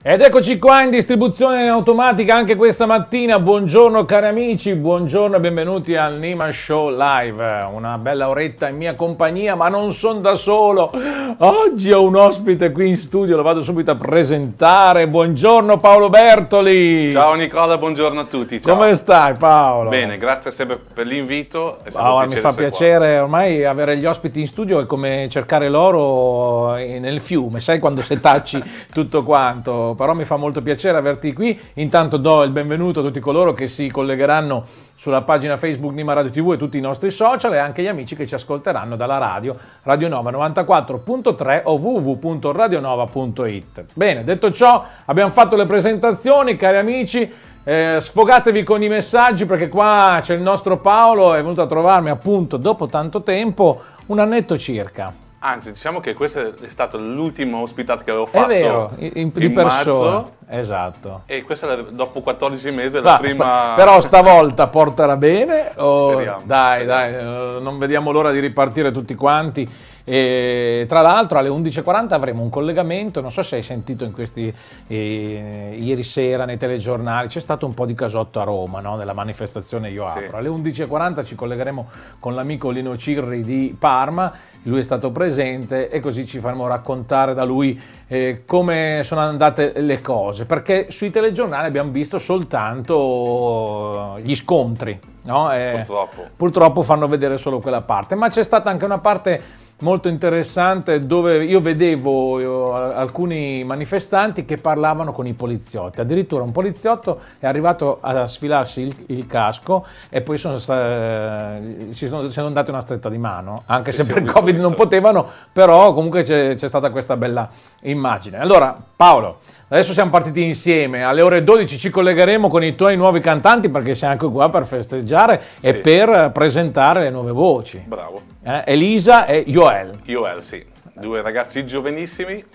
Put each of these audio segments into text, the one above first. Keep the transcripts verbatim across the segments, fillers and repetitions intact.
Ed eccoci qua in distribuzione automatica anche questa mattina. Buongiorno cari amici, buongiorno e benvenuti al Niman Show Live. Una bella oretta in mia compagnia, ma non sono da solo. Oggi ho un ospite qui in studio, lo vado subito a presentare. Buongiorno Paolo Bertoli. Ciao Nicola, buongiorno a tutti. Ciao. Come stai Paolo? Bene, grazie sempre per l'invito. Oh, mi fa piacere, qua. Ormai avere gli ospiti in studio è come cercare l'oro nel fiume, sai quando setacci tutto quanto. Però mi fa molto piacere averti qui. Intanto do il benvenuto a tutti coloro che si collegheranno sulla pagina Facebook Niman Radio tivù e tutti i nostri social, e anche gli amici che ci ascolteranno dalla radio Radio Nova novantaquattro punto tre o w w w punto radionova punto it. Bene, detto ciò, abbiamo fatto le presentazioni, cari amici. Eh, sfogatevi con i messaggi, perché qua c'è il nostro Paolo, è venuto a trovarmi appunto dopo tanto tempo, un annetto circa. Anzi, diciamo che questa è stata l'ultima ospitata che avevo fatto. È vero, in, di in persona. Marzo. Esatto. E questa è la, dopo quattordici mesi è la Va, prima... Però stavolta porterà bene. Oh, speriamo. Dai, dai, non vediamo l'ora di ripartire tutti quanti. E tra l'altro alle undici e quaranta avremo un collegamento, non so se hai sentito in questi eh, ieri sera nei telegiornali, c'è stato un po' di casotto a Roma, no? Nella manifestazione Io Apro. Sì. Alle undici e quaranta ci collegheremo con l'amico Lino Cirri di Parma, lui è stato presente e così ci faremo raccontare da lui eh, come sono andate le cose, perché sui telegiornali abbiamo visto soltanto gli scontri, no? Eh, purtroppo. Purtroppo fanno vedere solo quella parte, ma c'è stata anche una parte molto interessante dove io vedevo io, alcuni manifestanti che parlavano con i poliziotti. Addirittura un poliziotto è arrivato a sfilarsi il, il casco e poi sono, eh, si sono, sono dati una stretta di mano, anche sì, se sì, per il visto, Covid visto. non potevano, però comunque c'è stata questa bella immagine. Allora Paolo, adesso siamo partiti insieme, alle ore dodici ci collegheremo con i tuoi nuovi cantanti, perché sei anche qua per festeggiare sì. e per presentare le nuove voci. Bravo. Eh, Elisa e Yoel. Yoel, sì. Due ragazzi giovanissimi,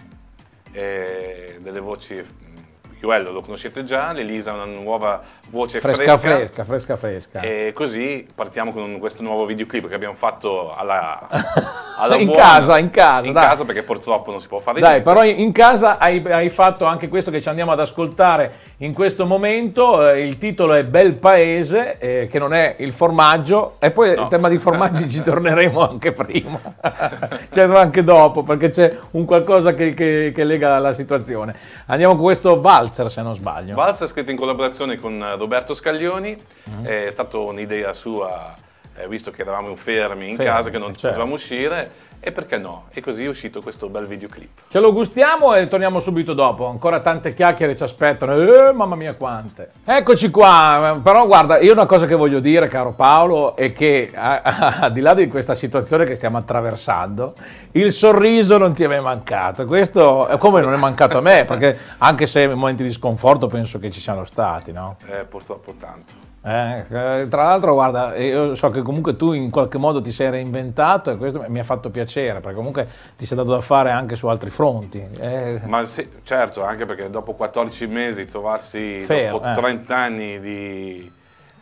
eh, delle voci... Yoel lo conoscete già, Elisa è una nuova voce fresca. Fresca, fresca, fresca, fresca. E così partiamo con questo nuovo videoclip che abbiamo fatto alla, alla in buona. casa, in casa. In dai. casa, perché purtroppo non si può fare Dai, niente. però in casa hai, hai fatto anche questo che ci andiamo ad ascoltare in questo momento. Eh, il titolo è Bel Paese, eh, che non è il formaggio, e poi no. Il tema di formaggi ci torneremo anche prima, cioè anche dopo, perché c'è un qualcosa che, che, che lega la situazione. Andiamo con questo Valzer, se non sbaglio. Valzer, scritto in collaborazione con Roberto Scaglioni, mm-hmm. È stata un'idea sua, eh, visto che eravamo fermi in fermi, casa, che non certo. potevamo uscire, e perché no? E così è uscito questo bel videoclip. Ce lo gustiamo e torniamo subito dopo, ancora tante chiacchiere ci aspettano, eh, mamma mia quante. Eccoci qua, però guarda, io una cosa che voglio dire, caro Paolo, è che al di là di questa situazione che stiamo attraversando, il sorriso non ti è mai mancato. Questo è come non è mancato a me, perché anche se in momenti di sconforto penso che ci siano stati, no? Eh, purtroppo tanto. Eh, tra l'altro guarda, io so che comunque tu in qualche modo ti sei reinventato, e questo mi ha fatto piacere, perché comunque ti sei dato da fare anche su altri fronti. Eh. Ma sì, certo, anche perché dopo quattordici mesi trovarsi, Fermo, dopo eh. trenta anni di,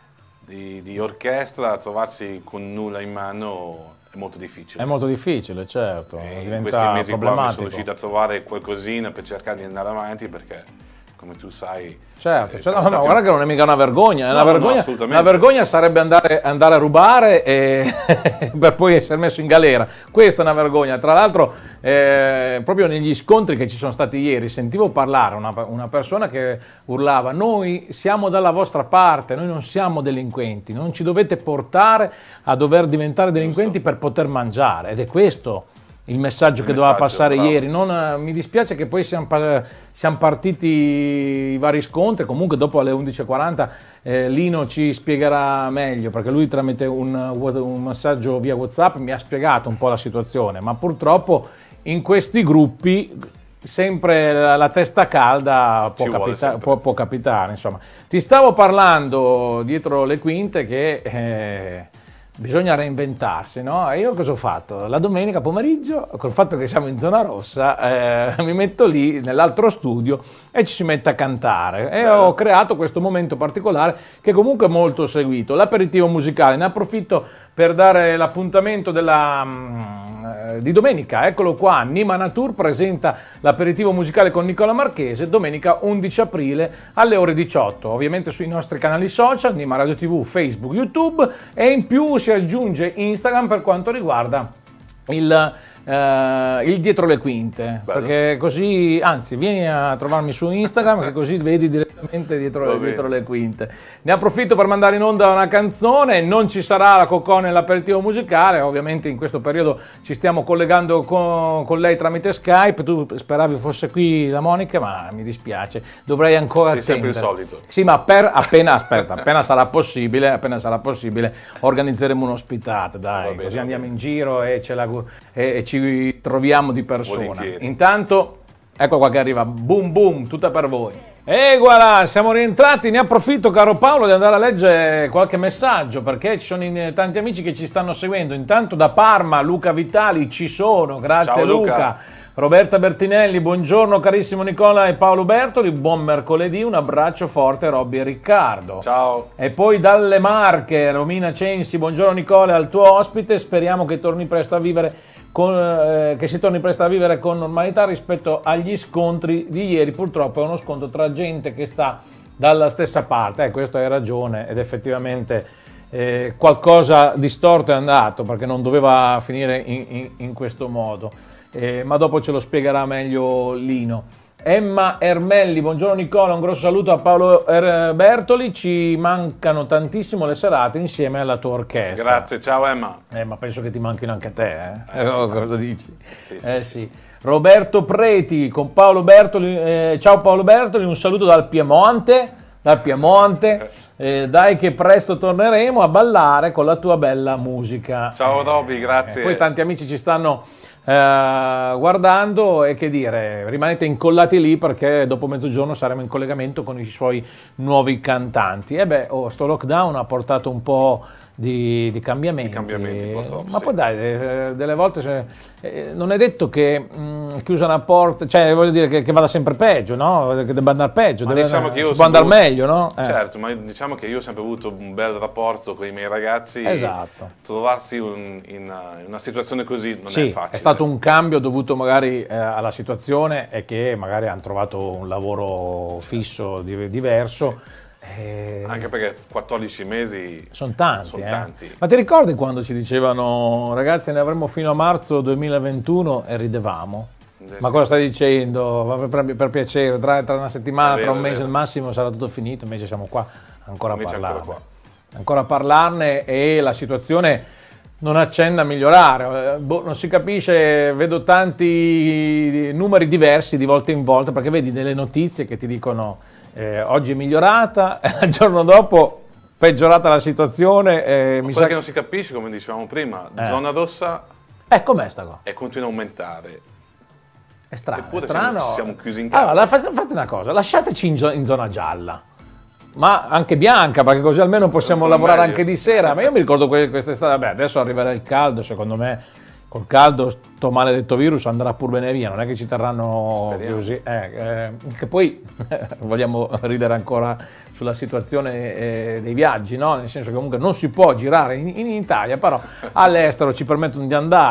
di, di orchestra, trovarsi con nulla in mano è molto difficile. È molto difficile, certo. E diventa in questi mesi qua mi sono problematico. riuscito a trovare qualcosina per cercare di andare avanti, perché come tu sai... Certo, eh, cioè, no, stati... no, guarda che non è mica una vergogna, è no, una, no, vergogna no, una vergogna sarebbe andare, andare a rubare e per poi essere messo in galera. Questa è una vergogna. Tra l'altro eh, proprio negli scontri che ci sono stati ieri sentivo parlare una, una persona che urlava: noi siamo dalla vostra parte, noi non siamo delinquenti, non ci dovete portare a dover diventare delinquenti per poter mangiare, ed è questo il messaggio il che doveva messaggio, passare bravo. ieri. Non, mi dispiace che poi siamo, siamo partiti i vari scontri. Comunque dopo alle undici e quaranta eh, Lino ci spiegherà meglio, perché lui tramite un, un messaggio via WhatsApp mi ha spiegato un po' la situazione, ma purtroppo in questi gruppi sempre la, la testa calda può, capita può, può capitare. Insomma, ti stavo parlando dietro le quinte che... Eh, bisogna reinventarsi, no? E io cosa ho fatto? La domenica pomeriggio, col fatto che siamo in zona rossa, eh, mi metto lì nell'altro studio e ci si mette a cantare. E Bello. Ho creato questo momento particolare che comunque è molto seguito, l'aperitivo musicale. Ne approfitto per dare l'appuntamento della... Um, di domenica. Eccolo qua, Nima Natur presenta l'aperitivo musicale con Nicola Marchese domenica undici aprile alle ore diciotto, ovviamente sui nostri canali social, Nima Radio tivù, Facebook, YouTube, e in più si aggiunge Instagram per quanto riguarda il, uh, il dietro le quinte. Bello. Perché così, anzi, vieni a trovarmi su Instagram che così vedi direttamente dietro, dietro le quinte. Ne approfitto per mandare in onda una canzone. Non ci sarà la Cocò nell'aperitivo musicale, ovviamente in questo periodo ci stiamo collegando con, con lei tramite Skype. Tu speravi fosse qui la Monica, ma mi dispiace, dovrei ancora sì, attendere. Sempre il solito. Sì, ma per appena, aspetta, appena sarà possibile, appena sarà possibile organizzeremo un'ospitata, dai, bene, così andiamo in giro e ce la e, e ci troviamo di persona. Volentieri. Intanto, ecco qua che arriva, boom boom, tutta per voi. E voilà, siamo rientrati, ne approfitto caro Paolo di andare a leggere qualche messaggio, perché ci sono in, tanti amici che ci stanno seguendo. Intanto da Parma, Luca Vitali, ci sono, grazie. Ciao, Luca. Luca. Roberta Bertinelli, buongiorno carissimo Nicola e Paolo Bertoli, buon mercoledì, un abbraccio forte Robby e Riccardo. Ciao. E poi dalle Marche, Romina Censi, buongiorno Nicola al tuo ospite, speriamo che torni presto a vivere con, eh, che si torni presto a vivere con normalità rispetto agli scontri di ieri. Purtroppo è uno scontro tra gente che sta dalla stessa parte, eh, questo hai ragione, ed effettivamente eh, qualcosa di storto è andato, perché non doveva finire in, in, in questo modo. Eh, ma dopo ce lo spiegherà meglio Lino. Emma Ermelli, buongiorno Nicola, un grosso saluto a Paolo Bertoli, ci mancano tantissimo le serate insieme alla tua orchestra. Grazie, ciao Emma. Eh, ma penso che ti manchino anche a te, eh? eh sì, oh, cosa dici? Sì, sì, eh, sì. Roberto Preti, con Paolo Bertoli, eh, ciao Paolo Bertoli, un saluto dal Piemonte, dal Piemonte, eh, dai che presto torneremo a ballare con la tua bella musica. Ciao Robby, grazie. Eh, poi tanti amici ci stanno Uh, guardando, e che dire, rimanete incollati lì perché dopo mezzogiorno saremo in collegamento con i suoi nuovi cantanti. E beh, oh, sto lockdown ha portato un po' di, di cambiamenti, di cambiamenti purtroppo, ma sì. Poi dai, eh, delle volte se, eh, non è detto che mh, chiusa una porta, cioè voglio dire che, che vada sempre peggio, no? Che debba andare peggio, deve, diciamo che io si può andare avuto, meglio, no? Eh. Certo, ma diciamo che io ho sempre avuto un bel rapporto con i miei ragazzi. Esatto. Trovarsi un, in, in una situazione così non sì, è facile. È stato un cambio dovuto magari eh, alla situazione e che magari hanno trovato un lavoro fisso di, diverso. Sì. Eh, Anche perché quattordici mesi sono tanti, son eh. tanti. Ma ti ricordi quando ci dicevano ragazzi ne avremo fino a marzo duemilaventuno e ridevamo? Eh, Ma sì. Cosa stai dicendo? Per, per piacere, tra, tra una settimana, vero, tra un mese al massimo sarà tutto finito, invece siamo qua ancora a parlarne. Ancora, qua. ancora a parlarne e la situazione non accenna a migliorare, boh, non si capisce, vedo tanti numeri diversi di volta in volta, perché vedi delle notizie che ti dicono eh, oggi è migliorata, e il giorno dopo peggiorata la situazione. Eh, mi sa sa che non si capisce, come dicevamo prima, eh. zona rossa eh, com'è sta qua? E continua a aumentare. È strano, Eppure è strano. Siamo, siamo chiusi in casa. Allora, fate una cosa, lasciateci in, in zona gialla. Ma anche bianca, perché così almeno possiamo lavorare meglio. Anche di sera. Ma io mi ricordo que quest'estate, vabbè, adesso arriverà il caldo, secondo me col caldo sto maledetto virus andrà pur bene via, non è che ci terranno Speriamo. Così. Eh, eh, che poi vogliamo ridere ancora sulla situazione eh, dei viaggi, no? Nel senso che comunque non si può girare in, in Italia, però all'estero ci permettono di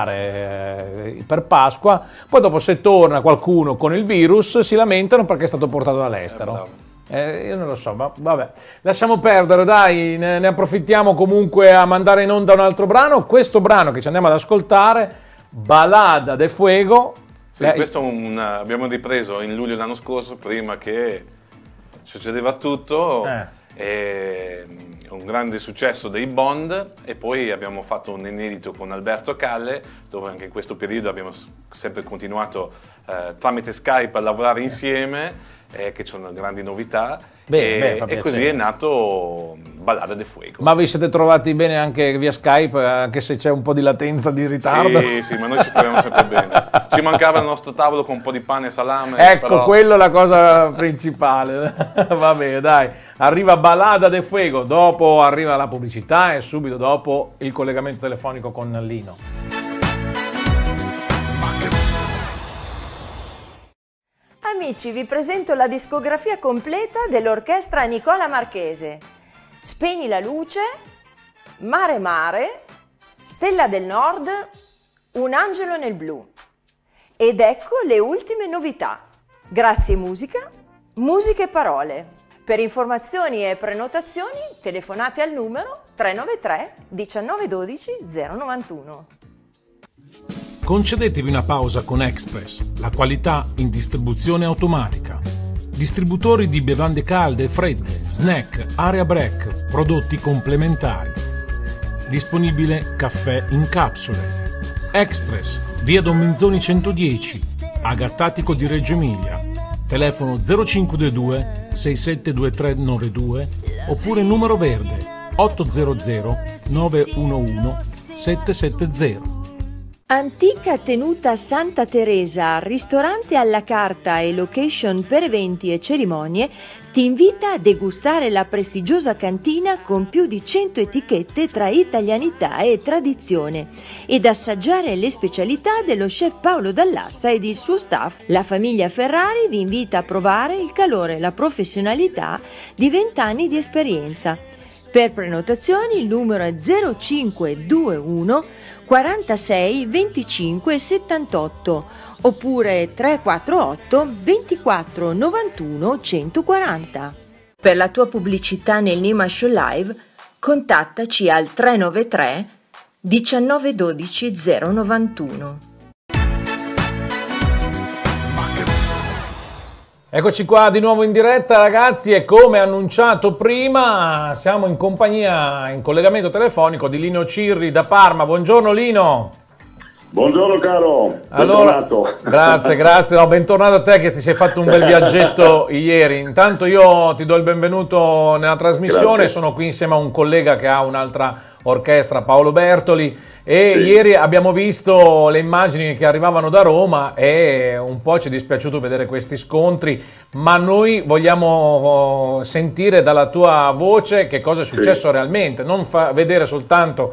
andare eh, per Pasqua, poi dopo se torna qualcuno con il virus si lamentano perché è stato portato dall'estero. Eh, Eh, io non lo so, ma vabbè, lasciamo perdere, dai, ne, ne approfittiamo comunque a mandare in onda un altro brano. Questo brano che ci andiamo ad ascoltare, Balada de Fuego. Sì, eh, questo un, abbiamo ripreso in luglio dell'anno scorso, prima che succedeva tutto, eh. e, un grande successo dei Bond, e poi abbiamo fatto un inedito con Alberto Calle, dove anche in questo periodo abbiamo sempre continuato eh, tramite Skype a lavorare insieme. Eh, che sono grandi novità. Bene, e, beh, e così è nato Balada de Fuego. Ma vi siete trovati bene anche via Skype, anche se c'è un po' di latenza, di ritardo? Sì, sì, ma noi ci troviamo sempre bene. Ci mancava il nostro tavolo con un po' di pane e salame. Ecco, però... quello è la cosa principale. Va bene, dai. Arriva Balada de Fuego, dopo arriva la pubblicità e subito dopo il collegamento telefonico con Lino. Amici, vi presento la discografia completa dell'orchestra Nicola Marchese. Spegni la luce, Mare Mare, Stella del Nord, Un angelo nel blu. Ed ecco le ultime novità. Grazie musica, musica e parole. Per informazioni e prenotazioni telefonate al numero tre nove tre diciannove dodici zero novantuno. Concedetevi una pausa con Express, la qualità in distribuzione automatica. Distributori di bevande calde e fredde, snack, area break, prodotti complementari. Disponibile caffè in capsule. Express, via Don Minzoni centodieci, Agattatico di Reggio Emilia. Telefono zero cinque due due sei sette due tre nove due oppure numero verde otto zero zero nove uno uno sette sette zero. Antica Tenuta Santa Teresa, ristorante alla carta e location per eventi e cerimonie, ti invita a degustare la prestigiosa cantina con più di cento etichette tra italianità e tradizione ed assaggiare le specialità dello chef Paolo Dall'Asta ed il suo staff. La famiglia Ferrari vi invita a provare il calore e la professionalità di vent'anni di esperienza. Per prenotazioni il numero è zero cinque due uno quarantasei venticinque settantotto oppure tre quattro otto ventiquattro novantuno centoquaranta. Per la tua pubblicità nel Nima Show Live contattaci al tre nove tre diciannove dodici zero novantuno. Eccoci qua di nuovo in diretta ragazzi e come annunciato prima siamo in compagnia, in collegamento telefonico di Lino Cirri da Parma. Buongiorno Lino. Buongiorno caro, allora, bentornato. Grazie, grazie, no, bentornato a te che ti sei fatto un bel viaggetto ieri. Intanto io ti do il benvenuto nella trasmissione, grazie. Sono qui insieme a un collega che ha un'altra orchestra, Paolo Bertoli, e sì. Ieri abbiamo visto le immagini che arrivavano da Roma e un po' ci è dispiaciuto vedere questi scontri, ma noi vogliamo sentire dalla tua voce che cosa è successo sì. realmente, non fa vedere soltanto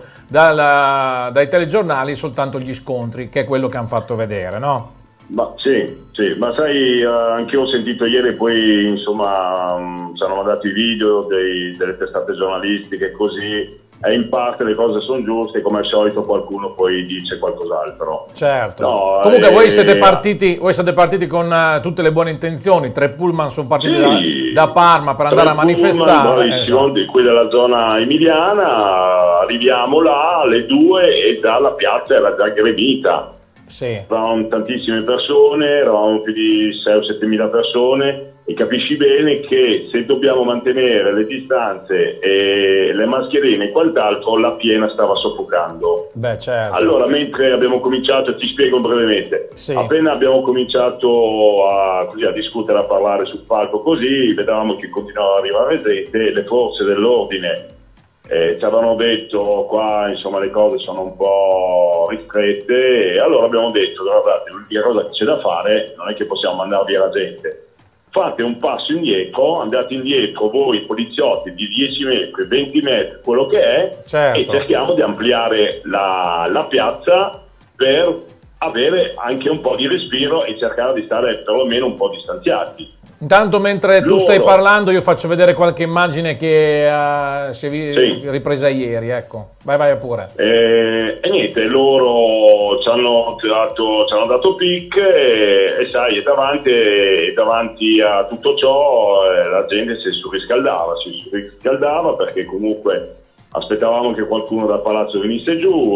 dalla, dai telegiornali soltanto gli scontri, che è quello che hanno fatto vedere, no? Ma sì, sì, ma sai, eh, anche io ho sentito ieri, poi insomma mh, ci hanno mandato i video dei, delle testate giornalistiche così, e in parte le cose sono giuste, come al solito qualcuno poi dice qualcos'altro. Certo. No, comunque eh, voi siete partiti, voi siete partiti con uh, tutte le buone intenzioni, tre pullman sono partiti sì, da, da Parma per andare a manifestare. Bravissimo, di qui della zona emiliana, arriviamo là alle due e già la piazza era già gremita. Sì. Eravamo tantissime persone, eravamo più di sei o sette mila persone e capisci bene che se dobbiamo mantenere le distanze e le mascherine e quant'altro la piena stava soffocando. Beh, certo. Allora mentre abbiamo cominciato, ti spiego brevemente, sì. appena abbiamo cominciato a, così, a discutere, a parlare sul palco così, vedevamo che continuava ad arrivare gente, le forze dell'ordine Eh, ci avevano detto qua insomma le cose sono un po' ristrette e allora abbiamo detto guardate, l'unica cosa che c'è da fare non è che possiamo mandare via la gente, fate un passo indietro, andate indietro voi poliziotti di dieci metri, venti metri, quello che è, certo. e cerchiamo di ampliare la, la piazza per avere anche un po' di respiro e cercare di stare perlomeno un po' distanziati. Intanto mentre Loro. tu stai parlando io faccio vedere qualche immagine che uh, si è sì. ripresa ieri, ecco. Vai, vai pure. E, e niente, loro ci hanno dato, ci hanno dato pic e, e sai, e davanti, e davanti a tutto ciò eh, la gente si surriscaldava, si surriscaldava perché comunque aspettavamo che qualcuno dal palazzo venisse giù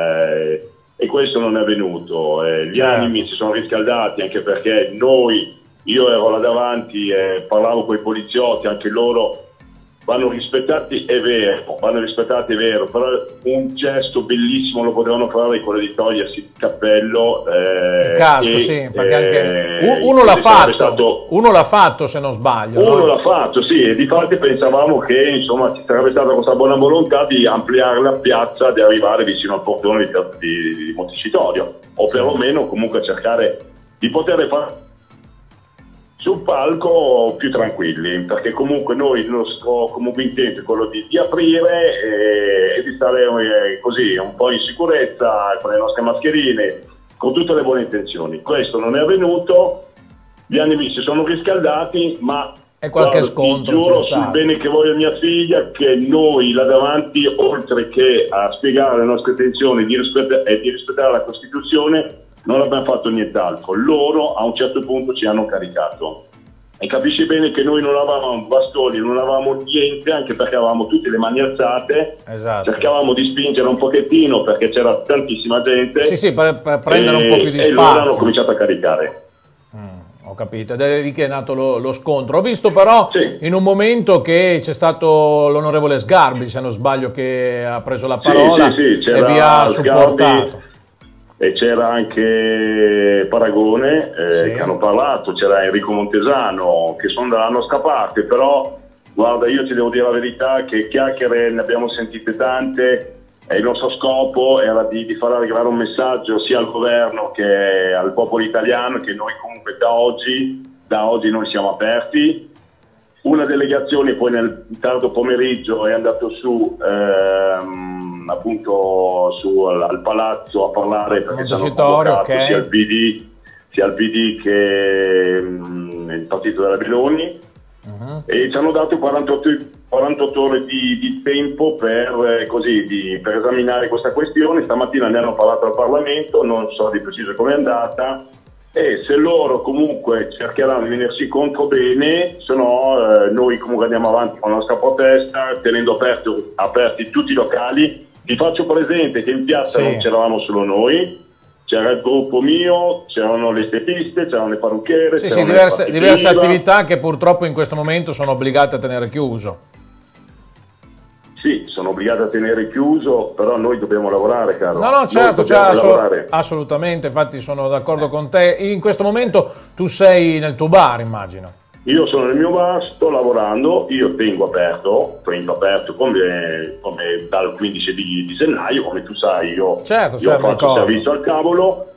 eh, e questo non è avvenuto. Eh, gli certo. animi si sono riscaldati anche perché noi Io ero là davanti e parlavo con i poliziotti, anche loro vanno rispettati, è vero, vanno rispettati, è vero, però un gesto bellissimo lo potevano fare quello di togliersi il cappello. Eh, il casco, e, sì, perché anche eh, uno l'ha fatto, stato, uno l'ha fatto se non sbaglio. Uno no? l'ha fatto, sì, e difatti pensavamo che insomma ci sarebbe stata questa buona volontà di ampliare la piazza, di arrivare vicino al portone di, di, di Montecitorio, o sì. perlomeno comunque cercare di poter fare sul palco più tranquilli, perché comunque noi il nostro comunque intento è quello di, di aprire e, e di stare eh, così un po' in sicurezza con le nostre mascherine, con tutte le buone intenzioni. Questo non è avvenuto, gli animi si sono riscaldati, ma E qualche Guarda, scontro ti giuro c'è stato. sul bene che voglio mia figlia che noi là davanti, oltre che a spiegare le nostre intenzioni di rispettare, e di rispettare la Costituzione, non abbiamo fatto nient'altro. Loro a un certo punto ci hanno caricato. E capisci bene che noi non avevamo bastoni, non avevamo niente, anche perché avevamo tutte le mani alzate. Esatto. Cercavamo di spingere un pochettino perché c'era tantissima gente. Sì, sì, per, per prendere e, un po' più di e spazio. E loro hanno cominciato a caricare. Mm, ho capito, ed è lì che è nato lo, lo scontro. Ho visto però sì. in un momento che c'è stato l'onorevole Sgarbi, se non sbaglio, che ha preso la parola sì, sì, sì, e vi ha supportato. E c'era anche Paragone eh, sì. che hanno parlato, c'era Enrico Montesano che sono dalla nostra parte, però guarda, io ti devo dire la verità che chiacchiere ne abbiamo sentite tante e il nostro scopo era di, di far arrivare un messaggio sia al governo che al popolo italiano che noi comunque da oggi, da oggi noi siamo aperti. Una delegazione poi nel tardo pomeriggio è andato su ehm, appunto su al, al palazzo a parlare perché ci hanno convocato okay. sia il P D sia il P D che um, il partito della Meloni uh-huh. e ci hanno dato quarantotto, quarantotto ore di, di tempo per, eh, così, di, per esaminare questa questione. Stamattina ne hanno parlato al Parlamento, non so di preciso come è andata. E se loro comunque cercheranno di venirsi contro bene, se no eh, noi comunque andiamo avanti con la nostra protesta, tenendo aperto, aperti tutti i locali. Ti faccio presente che in piazza sì. non c'eravamo solo noi, c'era il gruppo mio, c'erano le estetiste, c'erano le parrucchiere. Sì, sì, diverse, diverse attività che purtroppo in questo momento sono obbligate a tenere chiuso. Sì, sono obbligati a tenere chiuso, però noi dobbiamo lavorare, caro. No, no, certo, cioè, assolut assolutamente, infatti sono d'accordo con te. In questo momento tu sei nel tuo bar, immagino. Io sono nel mio bar, sto lavorando, io tengo aperto, tengo aperto come, come dal quindici di, di gennaio, come tu sai, io, certo, io certo, faccio servizio al cavolo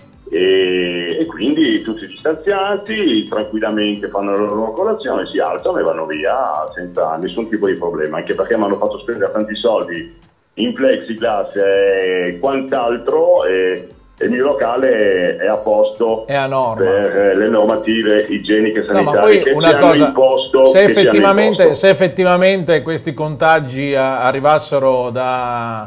e, e quindi tutti distanziati, tranquillamente fanno la loro colazione, si alzano e vanno via senza nessun tipo di problema, anche perché mi hanno fatto spendere tanti soldi in plexiglass e quant'altro e il mio locale è a posto è a norma. per le normative igieniche sanitarie no, ma poi che una ci cosa, hanno imposto. Se effettivamente, se effettivamente questi contagi arrivassero da,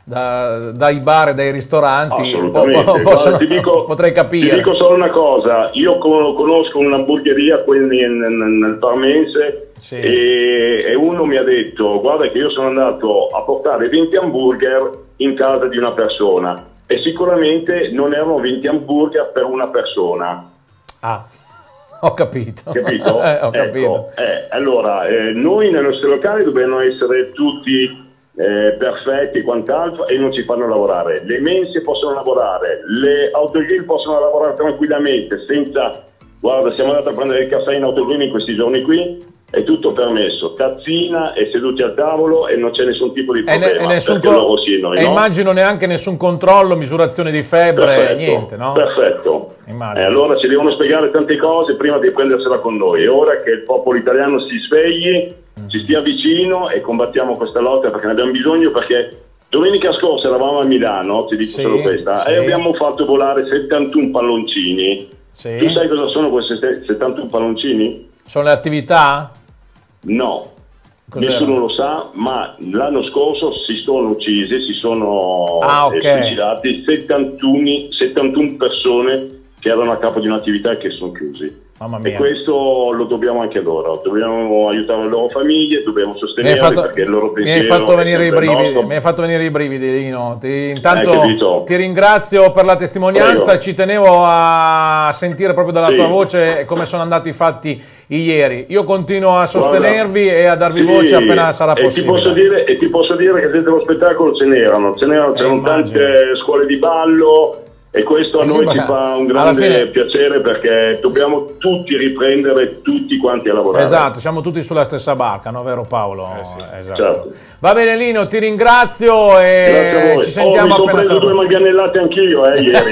da, dai bar e dai ristoranti, po po possono, ti dico, potrei capire. Ti dico solo una cosa, io conosco un'hamburgeria qui nel, nel Parmense sì. e, e uno mi ha detto, guarda che io sono andato a portare venti hamburger in casa di una persona. E sicuramente non erano venti hamburger per una persona. Ah, ho capito. Capito? eh, ho ecco, capito. Eh, allora, eh, noi nei nostri locali dobbiamo essere tutti eh, perfetti e quant'altro e non ci fanno lavorare. Le mense possono lavorare, le autogrill possono lavorare tranquillamente, senza... Guarda, siamo andati a prendere il caffè in autogrill in questi giorni qui, è tutto permesso, tazzina e seduti al tavolo e non c'è nessun tipo di problema. E, ne, e, nessun loro sì, noi, e no? Immagino neanche nessun controllo, misurazione di febbre, perfetto, niente, no? Perfetto. E allora ci devono spiegare tante cose prima di prendersela con noi. È ora che il popolo italiano si svegli, mm. ci stia vicino e combattiamo questa lotta perché ne abbiamo bisogno, perché domenica scorsa eravamo a Milano, ti dico sì, solo questa, sì. e abbiamo fatto volare settantuno palloncini. Sì. Tu sai cosa sono questi settantuno palloncini? Sono le attività? No, nessuno lo sa, ma l'anno scorso si sono uccisi, si sono ah, okay. suicidati settantuno, settantuno persone che erano a capo di un'attività e che sono chiusi. Mamma mia. E questo lo dobbiamo anche loro, dobbiamo aiutare le loro famiglie, dobbiamo sostenerli fatto, perché il loro pensiero mi hai fatto venire i brividi, mi hai fatto venire i brividi, Lino. Ti, intanto ti ringrazio per la testimonianza. Prego. Ci tenevo a sentire proprio dalla sì. tua voce come sono andati i fatti ieri. Io continuo a sostenervi Guarda, e a darvi sì, voce appena sarà e possibile. Ti posso dire, e ti posso dire che dentro lo spettacolo ce n'erano, ce n'erano eh, tante scuole di ballo. E questo a eh noi sì, ci fa un grande fine... piacere perché dobbiamo tutti riprendere tutti quanti a lavorare. Esatto, siamo tutti sulla stessa barca, no vero Paolo? Eh sì, esatto. Certo. Va bene Lino, ti ringrazio e ci sentiamo oh, mi appena sono preso due manganellate anch'io eh, ieri.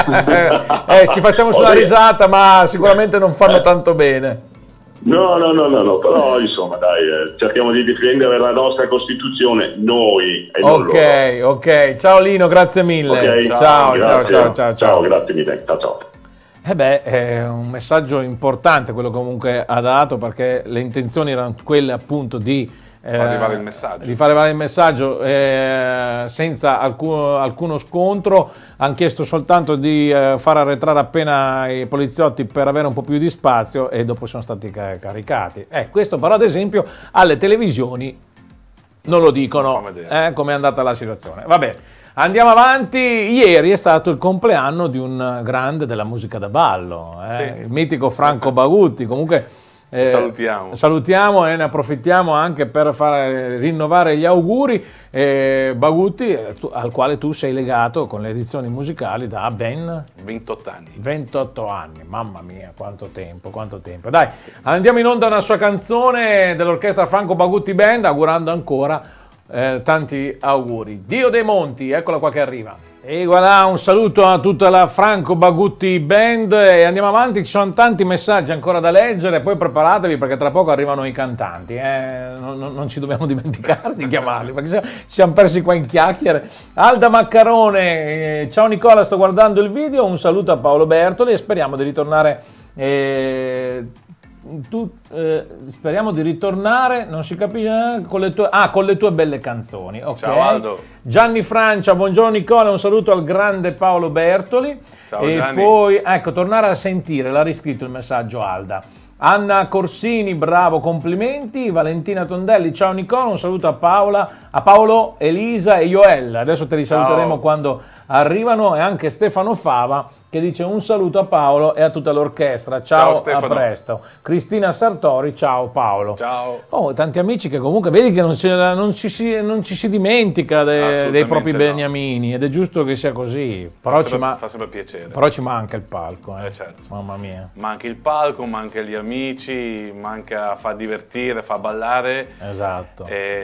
Eh. eh, ci facciamo sulla risata ma sicuramente non fanno tanto bene. No, no, no, no, no, però insomma dai, eh, cerchiamo di difendere la nostra Costituzione, noi e non Ok, loro. ok, ciao Lino, grazie mille. Okay, ciao, ciao, grazie. ciao, ciao, ciao. Ciao, grazie mille, ciao, ciao. Eh beh, è un messaggio importante quello che comunque ha dato, perché le intenzioni erano quelle appunto di far arrivare il messaggio, di far arrivare il messaggio eh, senza alcuno, alcuno scontro. Hanno chiesto soltanto di eh, far arretrare appena i poliziotti per avere un po' più di spazio e dopo sono stati ca caricati. Eh, questo però ad esempio alle televisioni non lo dicono, eh, come è andata la situazione. Vabbè, andiamo avanti. Ieri è stato il compleanno di un grande della musica da ballo, eh, sì. il mitico Franco Bagutti. Comunque Eh, salutiamo. salutiamo e ne approfittiamo anche per far rinnovare gli auguri. eh, Bagutti, eh, tu, al quale tu sei legato con le edizioni musicali da ben ventotto anni. ventotto anni, mamma mia, quanto tempo, quanto tempo. Dai, andiamo in onda una sua canzone dell'orchestra Franco Bagutti Band, augurando ancora eh, tanti auguri. Dio dei Monti, eccola qua che arriva. E voilà, un saluto a tutta la Franco Bagutti Band e andiamo avanti, ci sono tanti messaggi ancora da leggere, poi preparatevi perché tra poco arrivano i cantanti, eh? non, non, non ci dobbiamo dimenticare di chiamarli perché ci siamo persi qua in chiacchiere. Alda Maccarone, eh, ciao Nicola, sto guardando il video, un saluto a Paolo Bertoli e speriamo di ritornare... Eh, Tu, eh, speriamo di ritornare, non si capisce, eh, con le tue, ah, con le tue belle canzoni. Okay. Ciao Aldo. Gianni Francia, buongiorno Nicola, un saluto al grande Paolo Bertoli. Ciao e Gianni. Poi, ecco, tornare a sentire, l'ha riscritto il messaggio Alda. Anna Corsini, bravo, complimenti. Valentina Tondelli, ciao Nicola, un saluto a Paola, a Paolo, Elisa e Joel. Adesso te li saluteremo ciao. Quando arrivano, e anche Stefano Fava che dice un saluto a Paolo e a tutta l'orchestra. Ciao, ciao a presto. Cristina Sartori, ciao Paolo. Ciao. Oh, tanti amici che comunque vedi che non ci, non ci, si, non ci si dimentica de, dei propri no. beniamini, ed è giusto che sia così. Però, fa, ci sempre, fa sempre piacere. Però ci manca il palco, eh. Eh certo. Mamma mia. Manca il palco, manca gli amici, manca fa divertire, fa ballare. Esatto.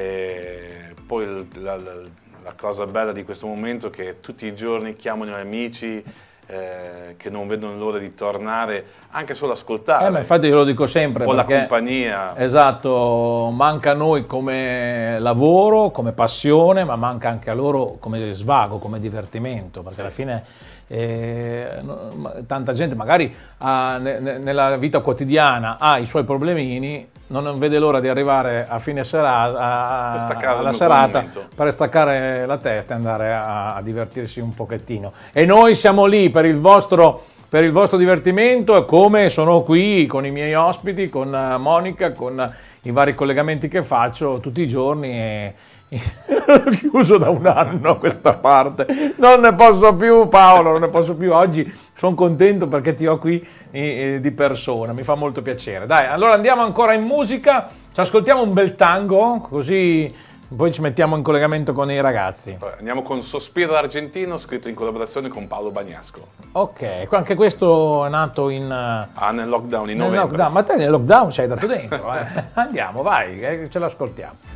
E poi la, la, la cosa bella di questo momento è che tutti i giorni chiamano gli amici eh, che non vedono l'ora di tornare, anche solo ascoltare. Eh, ma infatti io lo dico sempre. Un po' perché, la compagnia. Esatto, manca a noi come lavoro, come passione, ma manca anche a loro come svago, come divertimento, perché sì. alla fine eh, tanta gente magari ha, ne, nella vita quotidiana ha i suoi problemini, non vede l'ora di arrivare a fine serata, a, alla serata per staccare la testa e andare a, a divertirsi un pochettino. E noi siamo lì per il vostro, per il vostro divertimento, come sono qui con i miei ospiti, con Monica, con i vari collegamenti che faccio tutti i giorni. E, chiuso da un anno a questa parte, non ne posso più Paolo, non ne posso più. Oggi sono contento perché ti ho qui eh, di persona, mi fa molto piacere. Dai, allora andiamo ancora in musica, ci ascoltiamo un bel tango, così poi ci mettiamo in collegamento con i ragazzi. Andiamo con Sospiro Argentino, scritto in collaborazione con Paolo Bagnasco. Ok, anche questo è nato in... Ah, nel lockdown, in nel novembre. Lockdown. Ma te nel lockdown ci hai dato dentro, eh? Andiamo, vai, eh, ce l'ascoltiamo.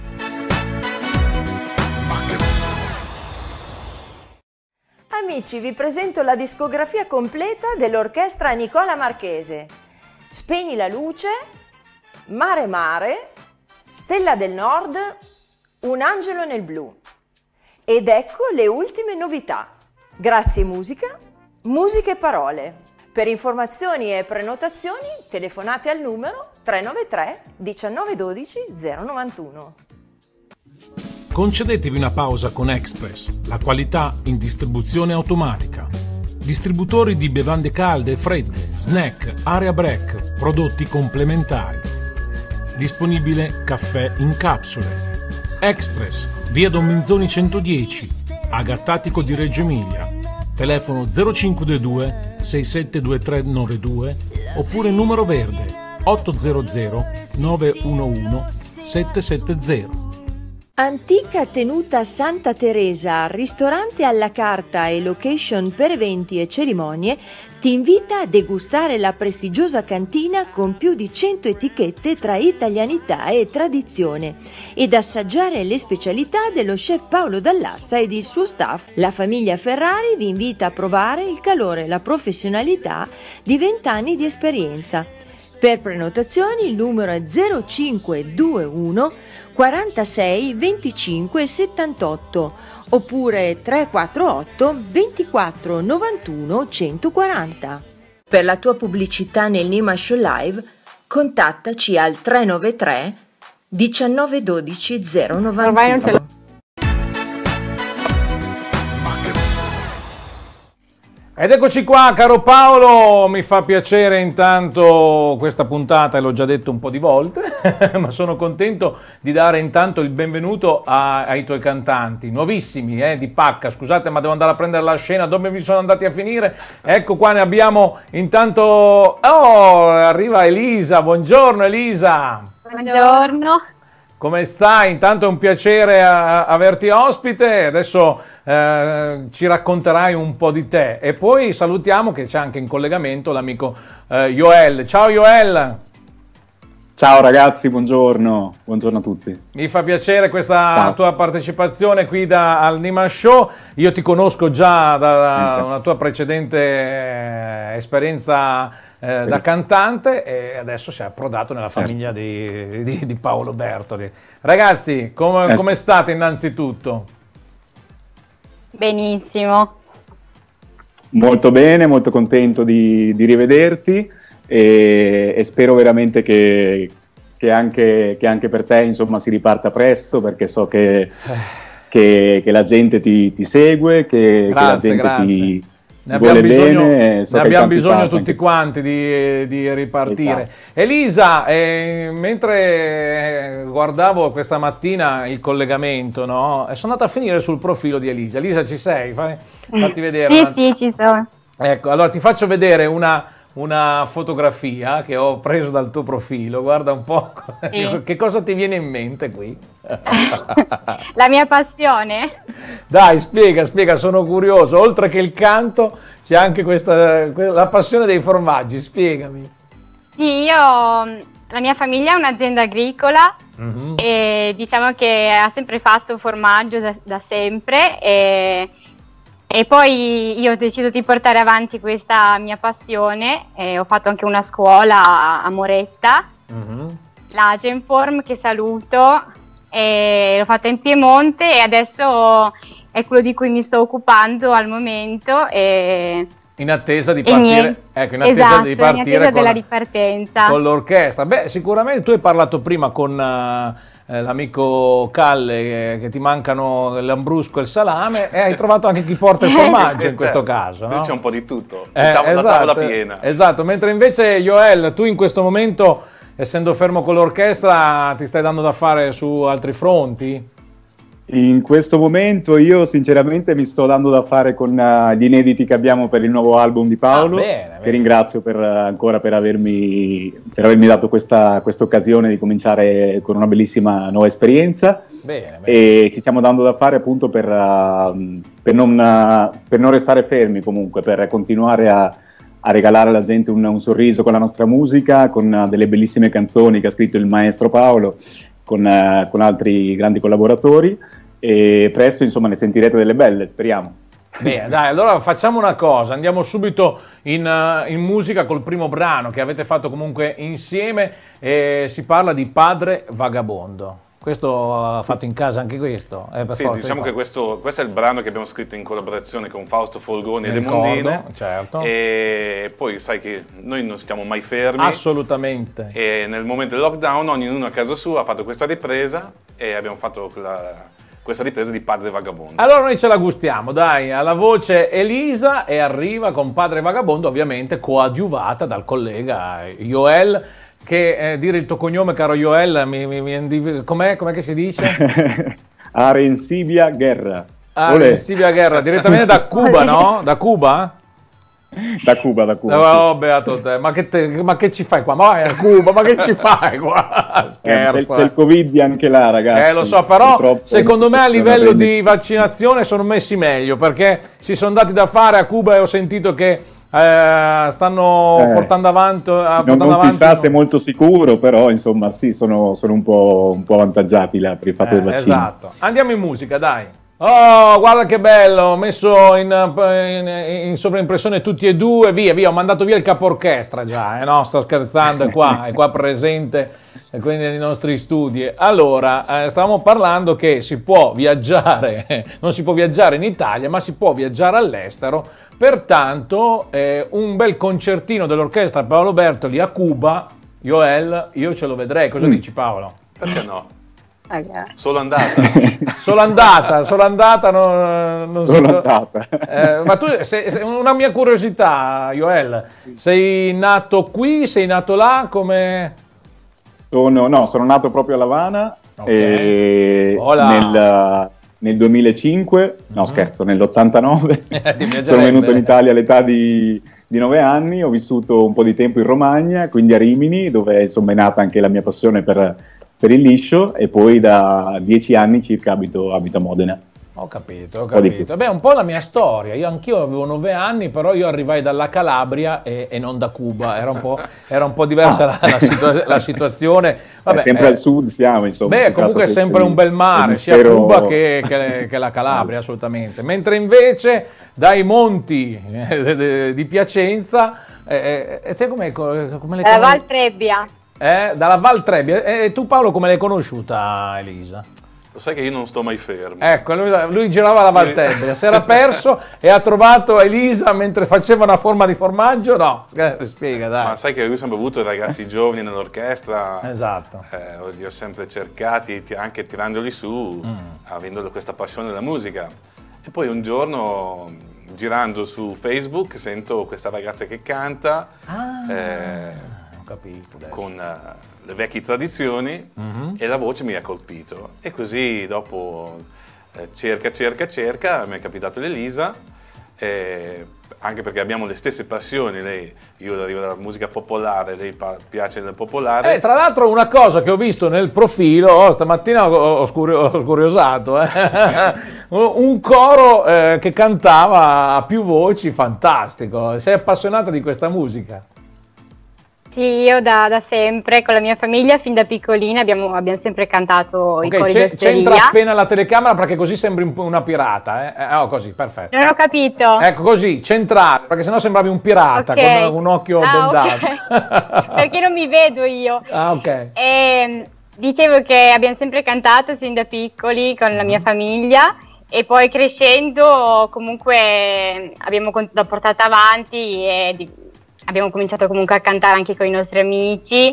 Amici, vi presento la discografia completa dell'orchestra Nicola Marchese. Spegni la luce, Mare Mare, Stella del Nord, Un angelo nel blu. Ed ecco le ultime novità. Grazie musica, musica e parole. Per informazioni e prenotazioni telefonate al numero tre nove tre diciannove dodici zero novantuno. Concedetevi una pausa con Express, la qualità in distribuzione automatica. Distributori di bevande calde e fredde, snack, area break, prodotti complementari. Disponibile caffè in capsule. Express, via Don Minzoni centodieci, Agattatico di Reggio Emilia. Telefono zero cinque due due sei sette due tre nove due oppure numero verde otto zero zero nove uno uno sette sette zero. Antica Tenuta Santa Teresa, ristorante alla carta e location per eventi e cerimonie, ti invita a degustare la prestigiosa cantina con più di cento etichette tra italianità e tradizione ed assaggiare le specialità dello chef Paolo Dall'Asta ed il suo staff. La famiglia Ferrari vi invita a provare il calore e la professionalità di vent'anni di esperienza. Per prenotazioni il numero è zero cinque due uno quarantasei venticinque settantotto oppure tre quattro otto ventiquattro novantuno centoquaranta. Per la tua pubblicità nel Nima Show Live, contattaci al tre nove tre diciannove dodici zero novantuno. Ed eccoci qua, caro Paolo, mi fa piacere intanto questa puntata, e l'ho già detto un po' di volte, ma sono contento di dare intanto il benvenuto a, ai tuoi cantanti, nuovissimi, eh, di pacca. Scusate, ma devo andare a prendere la scena, dove mi sono andati a finire? Ecco qua, ne abbiamo intanto... Oh, arriva Elisa, buongiorno Elisa! Buongiorno! Come stai? Intanto è un piacere a, averti ospite, adesso eh, ci racconterai un po' di te e poi salutiamo che c'è anche in collegamento l'amico eh, Yoel. Ciao Yoel! Ciao ragazzi, buongiorno, buongiorno a tutti. Mi fa piacere questa Ciao. tua partecipazione qui da, al Nima Show. Io ti conosco già da una tua precedente eh, esperienza eh, sì. da cantante e adesso sei approdato nella famiglia certo. di, di, di Paolo Bertoli. Ragazzi, com, eh, come state innanzitutto? Benissimo. Molto bene, molto contento di, di rivederti. E, e spero veramente che, che, anche, che anche per te insomma si riparta presto, perché so che, che, che la gente ti, ti segue, che, grazie, che la gente grazie. ti ne vuole abbiamo bisogno, bene. So ne abbiamo bisogno tutti anche... quanti di, di ripartire. Esatto. Elisa, eh, mentre guardavo questa mattina il collegamento, no? Sono andata a finire sul profilo di Elisa. Elisa, ci sei? Fai, fatti vedere. Sì, una... sì, ci sono. Ecco, allora ti faccio vedere una... una fotografia che ho preso dal tuo profilo, guarda un po', sì. Che cosa ti viene in mente qui? La mia passione? Dai, spiega, spiega, sono curioso, oltre che il canto c'è anche questa, la passione dei formaggi, spiegami. Sì, io, la mia famiglia è un'azienda agricola mm-hmm. e diciamo che ha sempre fatto formaggio da, da sempre e... E poi io ho deciso di portare avanti questa mia passione e ho fatto anche una scuola a Moretta, mm-hmm. la Agenform, che saluto, e l'ho fatta in Piemonte e adesso è quello di cui mi sto occupando al momento. E... In attesa di partire, ecco, in attesa esatto, di partire in attesa con, della ripartenza. Con l'orchestra. Beh, sicuramente tu hai parlato prima con uh, eh, l'amico Calle eh, che ti mancano l'ambrusco e il salame e hai trovato anche chi porta il formaggio in questo caso, no? C'è un po' di tutto, eh, la esatto, tavola piena. Esatto, mentre invece Yoel, tu in questo momento, essendo fermo con l'orchestra, ti stai dando da fare su altri fronti? In questo momento io sinceramente mi sto dando da fare con uh, gli inediti che abbiamo per il nuovo album di Paolo, ah, bene, bene. Che ringrazio per, uh, ancora per avermi, per avermi dato questa occasione di cominciare con una bellissima nuova esperienza. Bene, bene. E ci stiamo dando da fare appunto per, uh, per, non, uh, per non restare fermi comunque, per continuare a, a regalare alla gente un, un sorriso con la nostra musica, con uh, delle bellissime canzoni che ha scritto il maestro Paolo, con, uh, con altri grandi collaboratori. E presto insomma ne sentirete delle belle, speriamo. Bene, dai, allora facciamo una cosa, andiamo subito in, uh, in musica col primo brano che avete fatto comunque insieme, e si parla di Padre Vagabondo. Questo ha fatto in casa anche questo? Eh, per sì, diciamo che questo, questo è il brano che abbiamo scritto in collaborazione con Fausto Folgoni e Le Mondine. Certo. E poi sai che noi non stiamo mai fermi. Assolutamente. E nel momento del lockdown ognuno a casa sua ha fatto questa ripresa e abbiamo fatto quella... questa ripresa di Padre Vagabondo. Allora noi ce la gustiamo, dai, alla voce Elisa e arriva con Padre Vagabondo, ovviamente coadiuvata dal collega Yoel, che eh, dire il tuo cognome, caro Yoel, mi, mi, mi, com'è, com'è che si dice? Arencibia Guerra. Arencibia Guerra, direttamente da Cuba, no? Da Cuba? Da Cuba, da Cuba. Oh, sì. Beato te, ma che, te, ma che ci fai qua? Ma vai a Cuba, ma che ci fai qua? Scherzo. C'è il Covid anche là, ragazzi. Eh, lo so, però purtroppo, secondo me a livello di vaccinazione sono messi meglio, perché si sono dati da fare a Cuba e ho sentito che eh, stanno eh, portando avanti. Eh, portando non non avanti, si sa no? se è molto sicuro, però insomma sì, sono, sono un po', un po' avvantaggiati là per il fatto eh, del vaccino. Esatto. Andiamo in musica, dai. Oh, guarda che bello, ho messo in, in, in sovraimpressione tutti e due, via, via, ho mandato via il capo orchestra già, eh, no, sto scherzando, è qua, è qua presente, e quindi nei nostri studi. Allora, eh, stavamo parlando che si può viaggiare, non si può viaggiare in Italia, ma si può viaggiare all'estero, pertanto eh, un bel concertino dell'orchestra Paolo Bertoli a Cuba, Joel, io ce lo vedrei, cosa mm. dici Paolo? Perché no? Okay. Solo andata. Solo andata, solo andata, non, non solo so, andata. Eh, ma tu, sei, sei, una mia curiosità, Joel, sei nato qui, sei nato là, come... Sono, no, sono nato proprio a Havana, okay. e nel, nel duemilacinque, no mm-hmm. scherzo, nell'ottantanove, sono venuto in Italia all'età di, di nove anni, ho vissuto un po' di tempo in Romagna, quindi a Rimini, dove insomma è nata anche la mia passione per... per il liscio, e poi da dieci anni circa abito, abito a Modena. Ho capito, ho capito. Beh, un po' la mia storia. Io anch'io avevo nove anni, però io arrivai dalla Calabria e, e non da Cuba. Era un po', era un po' diversa ah. la, la, situa la situazione. Vabbè, sempre eh, al sud siamo, insomma. Beh, comunque è sempre un bel mare, sia Cuba che, che, che la Calabria, assolutamente. Mentre invece dai monti eh, di Piacenza, eh, e te come, come le La Val Trebbia. Eh, dalla Val Trebbia. E tu Paolo come l'hai conosciuta, Elisa? Lo sai che io non sto mai fermo. Ecco, lui, lui girava la Val Trebbia, si era perso e ha trovato Elisa mentre faceva una forma di formaggio? No, spiega dai. Ma sai che io ho sempre avuto i ragazzi giovani nell'orchestra. Esatto. Eh, li ho sempre cercati, anche tirandoli su, mm. avendo questa passione della musica. E poi un giorno, girando su Facebook, sento questa ragazza che canta. Ah. Eh, Capito, con uh, le vecchie tradizioni, mm-hmm. e la voce mi ha colpito, e così dopo eh, cerca cerca cerca mi è capitato l'Elisa, eh, anche perché abbiamo le stesse passioni, lei, io arrivo dalla musica popolare, lei piace del popolare. Eh, tra l'altro una cosa che ho visto nel profilo, oh, stamattina ho, ho, scurio, ho scuriosato, eh. un coro eh, che cantava a più voci, fantastico, sei appassionata di questa musica? Sì, io da, da sempre, con la mia famiglia, fin da piccolina, abbiamo, abbiamo sempre cantato okay, i cori d'osteria. C'entra appena la telecamera perché così sembri un, una pirata. Eh? Oh, così, perfetto. Non ho capito. Ecco, così, centrale, perché sennò sembravi un pirata, okay. con un occhio ah, bendato. Okay. Perché non mi vedo io. Ah, ok. E, dicevo che abbiamo sempre cantato sin da piccoli con la mia famiglia, e poi crescendo comunque abbiamo l'ho portata avanti e abbiamo cominciato comunque a cantare anche con i nostri amici,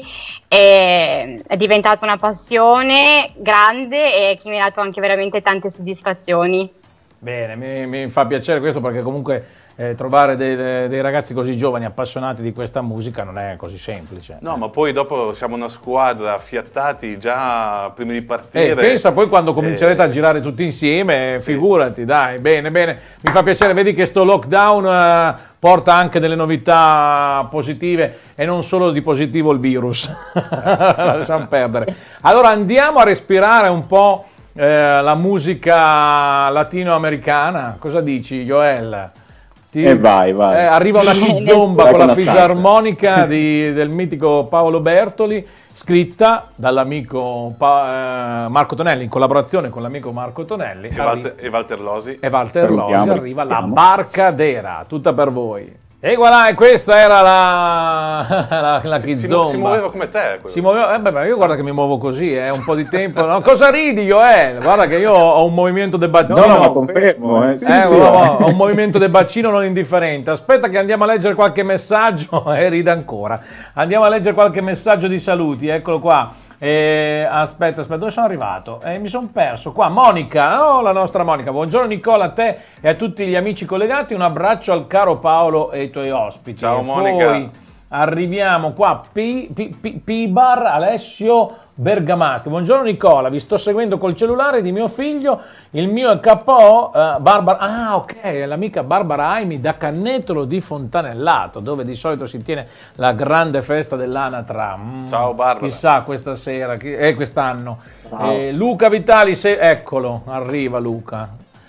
e è diventata una passione grande e che mi ha dato anche veramente tante soddisfazioni. Bene, mi, mi fa piacere questo, perché comunque eh, trovare dei, dei ragazzi così giovani appassionati di questa musica non è così semplice. No, eh. ma poi dopo siamo una squadra, affiattati già prima di partire. Eh, pensa poi quando comincerete eh, a girare tutti insieme, sì. figurati, dai, bene, bene. Mi fa piacere, vedi che sto lockdown eh, porta anche delle novità positive, e non solo di positivo il virus. Lasciamo perdere. Allora andiamo a respirare un po' eh, la musica latinoamericana. Cosa dici, Joel? Ti, eh vai, vai. Eh, arriva una kizomba con la fisarmonica di, del mitico Paolo Bertoli, scritta dall'amico eh, Marco Tonelli, in collaborazione con l'amico Marco Tonelli. E, Walter, e Walter Losi. E Walter Losi, arriva la Barcadera, tutta per voi. E voilà, e questa era la, la, la si, kizomba. Si, si muoveva come te. Si muoveva, eh beh, io guarda che mi muovo così, è eh, un po' di tempo. No? Cosa ridi, Joel? Guarda che io ho un movimento del bacino. No, no, confermo. Eh, sì, eh, sì, ho, ho un movimento del bacino non indifferente. Aspetta che andiamo a leggere qualche messaggio e ride ancora. Andiamo a leggere qualche messaggio di saluti, eccolo qua. Eh, aspetta, aspetta, dove sono arrivato? Eh, mi sono perso. Qua, Monica, oh, la nostra Monica. Buongiorno Nicola, a te e a tutti gli amici collegati. Un abbraccio al caro Paolo e ai tuoi ospiti. Ciao e Monica. Poi arriviamo qua, P-Bar Alessio Bergamaschi. Buongiorno Nicola, vi sto seguendo col cellulare di mio figlio, il mio è K O uh, Barbara, ah ok, l'amica Barbara Aimi da Cannetolo di Fontanellato, dove di solito si tiene la grande festa dell'Anatra. Mm, Ciao Barbara. Chissà questa sera, chi, eh, quest'anno. Eh, Luca Vitali, se, eccolo, arriva Luca.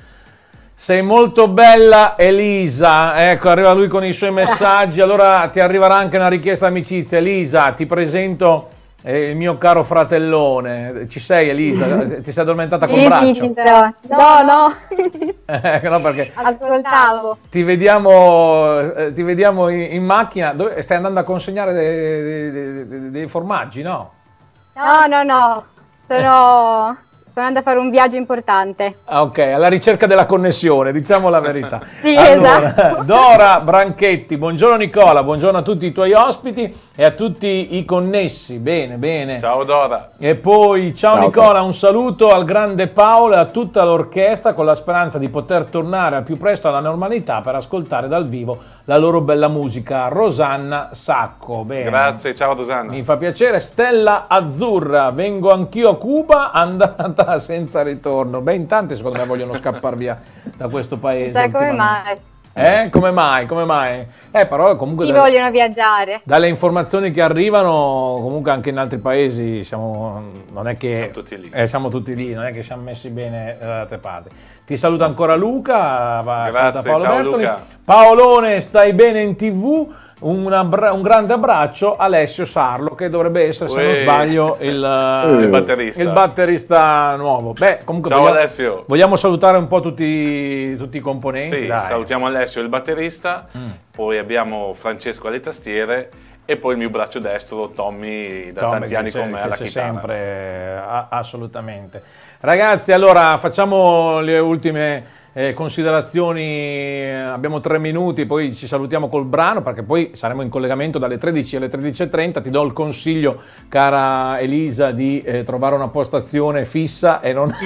Sei molto bella Elisa, ecco, arriva lui con i suoi messaggi, allora ti arriverà anche una richiesta d'amicizia. Elisa, ti presento eh, il mio caro fratellone. Ci sei, Elisa? Ti sei addormentata col sì, braccio? Sì, però. No, no. Eh, no, perché ascoltavo. Ti vediamo, eh, ti vediamo in, in macchina. Dove, stai andando a consegnare dei, dei, dei, dei formaggi, no? No, no, no. Sono... Sono andata a fare un viaggio importante. Ah, ok, alla ricerca della connessione, diciamo la verità. Sì, allora, esatto. Dora Branchetti, buongiorno Nicola, buongiorno a tutti i tuoi ospiti e a tutti i connessi. Bene, bene. Ciao Dora. E poi ciao, ciao Nicola, un saluto al grande Paolo e a tutta l'orchestra con la speranza di poter tornare al più presto alla normalità per ascoltare dal vivo la loro bella musica. Rosanna Sacco. Bene. Grazie, ciao Rosanna. Mi fa piacere. Stella Azzurra, vengo anch'io a Cuba, andata senza ritorno. Beh, in tanti secondo me vogliono scappare via da questo paese. Sai come mai? Eh? Come mai? Come mai? Eh, però comunque... Chi dalle, vogliono viaggiare. Dalle informazioni che arrivano, comunque anche in altri paesi siamo... Non è che... Siamo tutti lì. Eh, siamo tutti lì, non è che siamo messi bene dalle altre parti. Ti saluto ancora Luca. Va, grazie, Paolo ciao Bertoli. Luca. Paolone, stai bene in tv? Un, un grande abbraccio a Alessio Sarlo, che dovrebbe essere, se Uè. non sbaglio, il, il, batterista. il batterista nuovo. Beh, comunque ciao vogliamo, Alessio. Vogliamo salutare un po' tutti, tutti i componenti. Sì, dai. salutiamo Alessio, il batterista, mm. poi abbiamo Francesco alle tastiere e poi il mio braccio destro, Tommy, da Tommy, tanti anni con me alla chitarra. sempre, a, assolutamente. Ragazzi, allora facciamo le ultime... Eh, considerazioni, abbiamo tre minuti, poi ci salutiamo col brano perché poi saremo in collegamento dalle tredici alle tredici e trenta. Ti do il consiglio, cara Elisa, di eh, trovare una postazione fissa e non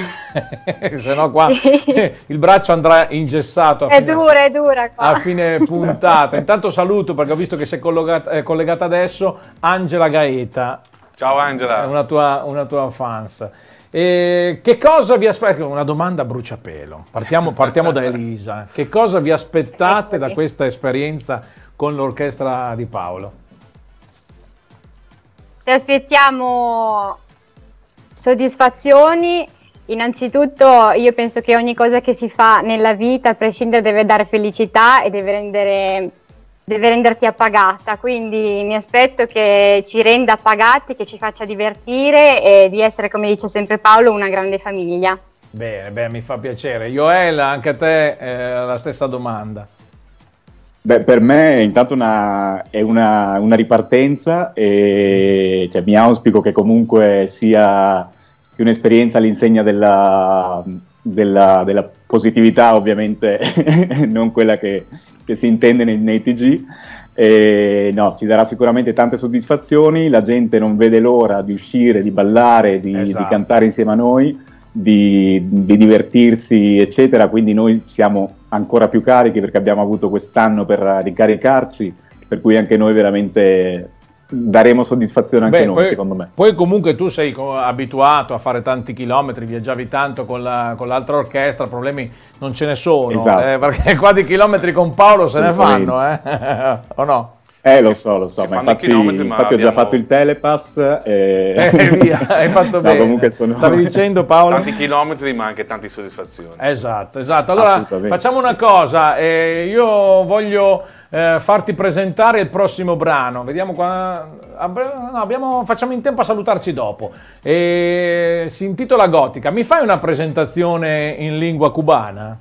se no qua il braccio andrà ingessato a è fine, dura, è dura qua. a fine puntata. Intanto saluto, perché ho visto che sei collegata, eh, collegata adesso, Angela Gaeta. Ciao Angela, una tua, una tua fans. E che cosa vi aspetta? Una domanda a bruciapelo. Partiamo, partiamo da Elisa. Che cosa vi aspettate da questa esperienza con l'orchestra di Paolo? Ci aspettiamo soddisfazioni. Innanzitutto io penso che ogni cosa che si fa nella vita, a prescindere, deve dare felicità e deve rendere... deve renderti appagata, quindi mi aspetto che ci renda appagati, che ci faccia divertire e di essere, come dice sempre Paolo, una grande famiglia. Bene, beh, mi fa piacere. Joel, anche a te eh, la stessa domanda. Beh, per me intanto una, è una, una ripartenza e cioè, mi auspico che comunque sia, sia un'esperienza all'insegna della, della, della positività, ovviamente, non quella che... che si intende nei, nei T G, e, no, ci darà sicuramente tante soddisfazioni, la gente non vede l'ora di uscire, di ballare, di, esatto. di cantare insieme a noi, di, di divertirsi, eccetera, quindi noi siamo ancora più carichi perché abbiamo avuto quest'anno per ricaricarci, per cui anche noi veramente... daremo soddisfazione anche Beh, noi, poi, secondo me. Poi comunque tu sei abituato a fare tanti chilometri, viaggiavi tanto con l'altra la, orchestra, problemi non ce ne sono, esatto. eh, perché qua di chilometri con Paolo se ne fanno, eh? o no? Eh, lo so, lo so, ma infatti, infatti ma abbiamo... ho già fatto il telepass e... eh, via, hai fatto no, bene. Comunque sono... Stavi dicendo, Paolo? Tanti chilometri, ma anche tante soddisfazioni. Esatto, esatto. Allora, facciamo una cosa, eh, io voglio... Eh, farti presentare il prossimo brano. Vediamo qua. No, abbiamo, facciamo in tempo a salutarci dopo. E si intitola Gotica. Mi fai una presentazione in lingua cubana?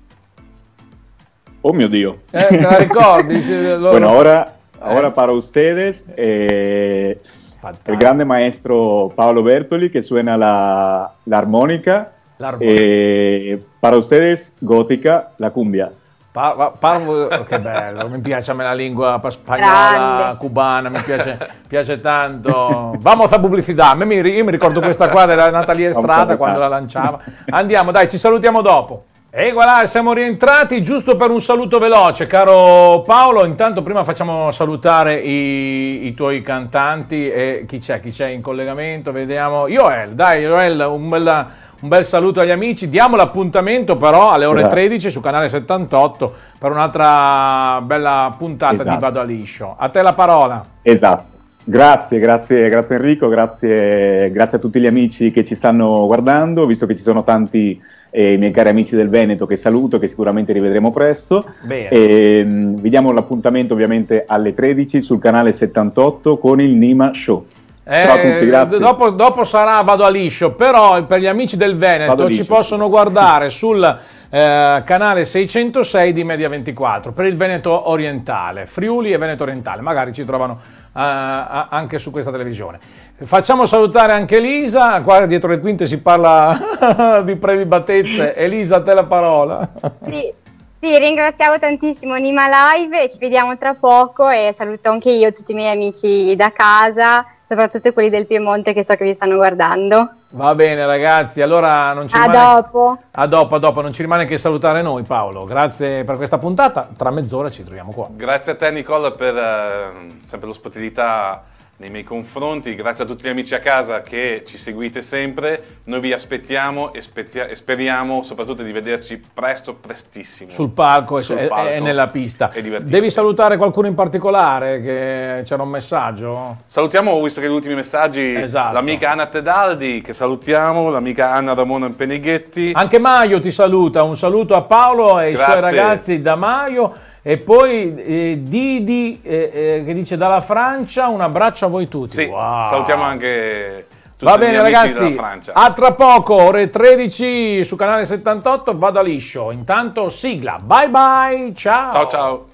Oh mio Dio. Eh, te la ricordi? Loro... Bueno, ora, ora eh. para ustedes eh, el grande maestro Paolo Bertoli che suena la, la armonica. Eh, para ustedes Gotica, la cumbia. Par, par, che bello, mi piace a me la lingua spagnola, Grande. cubana, mi piace, piace tanto. Vamos a pubblicità, io mi ricordo questa qua della Natalia Estrada quando la lanciava. Andiamo, dai, ci salutiamo dopo. E voilà, siamo rientrati giusto per un saluto veloce, caro Paolo. Intanto prima facciamo salutare i, i tuoi cantanti e chi c'è, chi c'è in collegamento, vediamo. Joel, dai Joel, un bel... Un bel saluto agli amici, diamo l'appuntamento però alle ore tredici su canale settantotto per un'altra bella puntata esatto. di Vado a Liscio. A te la parola. Esatto, grazie, grazie, grazie Enrico, grazie, grazie a tutti gli amici che ci stanno guardando, visto che ci sono tanti eh, miei cari amici del Veneto che saluto, che sicuramente rivedremo presto. Bene. E, mh, vi diamo l'appuntamento ovviamente alle tredici sul canale settantotto con il Nima Show. Eh, Ciao a tutti, grazie. Dopo, dopo sarà vado a liscio, però per gli amici del Veneto ci possono guardare sul eh, canale seicentosei di Media ventiquattro per il Veneto orientale, Friuli e Veneto orientale, magari ci trovano eh, anche su questa televisione. Facciamo salutare anche Elisa, qua dietro le quinte si parla di prelibatezze. Elisa, a te la parola. Sì. Sì, ringraziamo tantissimo Nima Live e ci vediamo tra poco e saluto anche io tutti i miei amici da casa, soprattutto quelli del Piemonte che so che vi stanno guardando. Va bene ragazzi, allora non ci a rimane... dopo. A dopo, a dopo, non ci rimane che salutare noi Paolo, grazie per questa puntata, tra mezz'ora ci troviamo qua. Grazie a te Nicola per eh, sempre l'ospitalità nei miei confronti, grazie a tutti gli amici a casa che ci seguite sempre, noi vi aspettiamo e, e speriamo soprattutto di vederci presto, prestissimo. Sul palco, Sul e, palco e nella pista. E devi salutare qualcuno in particolare, che c'era un messaggio? Salutiamo, ho visto che gli ultimi messaggi, esatto. L'amica Anna Tedaldi che salutiamo, l'amica Anna Ramona Penighetti. Anche Maio ti saluta, un saluto a Paolo e grazie. I suoi ragazzi da Maio. E poi eh, Didi eh, eh, che dice dalla Francia un abbraccio a voi tutti. Sì, wow. Salutiamo anche tutti Va bene gli amici ragazzi, della Francia. A tra poco, ore tredici su canale settantotto, vado a liscio. Intanto sigla, bye bye, ciao. Ciao ciao.